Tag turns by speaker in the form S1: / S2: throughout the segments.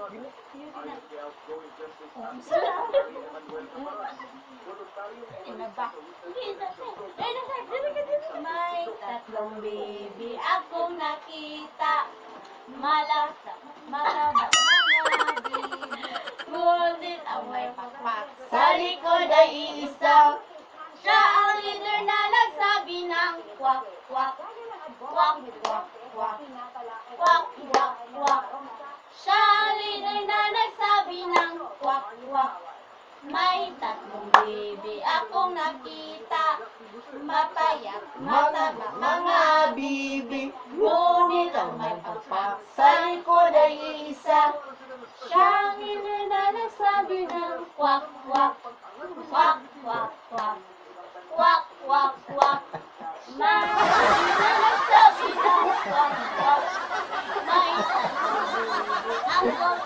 S1: May tatlong baby akong nakita. Mataba mga baby. Ngunit ang may pakpak sa likod ay isa. Siya ang leader na nagsabi ng kwak, kwak, kwak, kwak, kwak, kwak, kwak, kwak. Siya ang leader na nagsabi ng kwak, kwak. May tatlong baby akong nakita. Mapayat, mataba mga bibi. Ngunit ang may pakpak sa likod ay isa. Siya ang leader na nagsabi ng kwak, kwak, kwak, kwak, kwak. Kwak, kwak, kwak. May na nagsabi ng kwak, kwak. May tatlong baby akong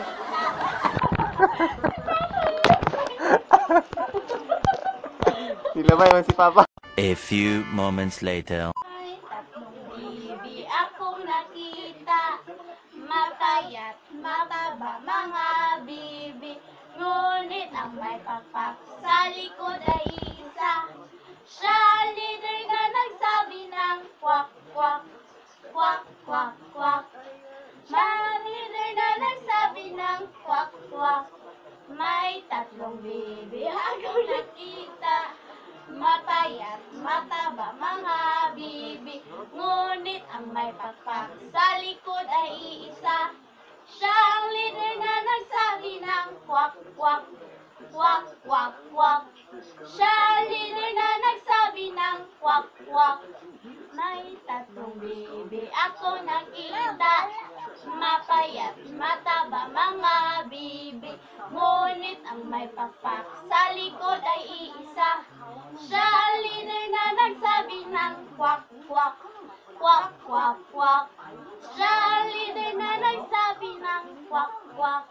S2: Sila ba yung si Papa?
S3: A few moments later.
S1: May tatlong baby akong nakita. Mapayat, mataba mga bibi. Ngunit ang may pakpak sa likod ay isa. Siya ang leader na nagsabi ng kwak, kwak, kwak, kwak, kwak. May leader na nagsabi ng kwak, kwak. May tatlong baby akong nakita. Mapayat, mataba mga bibi. Ngunit ang may pakpak sa likod ay iisa. Siya ang leader na nagsabi ng kwak, kwak, kwak, kwak, kwak. Siya ang leader na nagsabi ng kwak, kwak. May tatlong baby ako nakita. Mapayat, mataba mga bibi. Ngunit ang may pakpak sa likod ay iisa. Siya ang leader na nagsabi ng kwak, kwak, kwak, kwak, kwak. Siya ang leader na nagsabi ng kwak, kwak.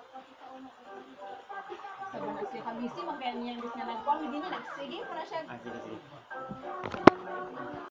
S4: Sabi na siya kami si magkaya niya bis nga nagkuhan, hindi na nagsige para siya.
S2: Ah, sige, sige.